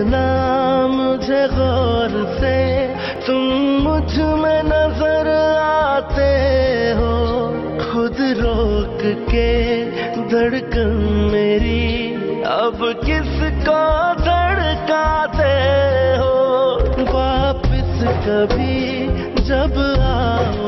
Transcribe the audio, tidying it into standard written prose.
देखना मुझे गौर से, तुम मुझ में नजर आते हो। खुद रोक के धड़कन मेरी अब किसको धड़काते हो। वापिस कभी जब आओ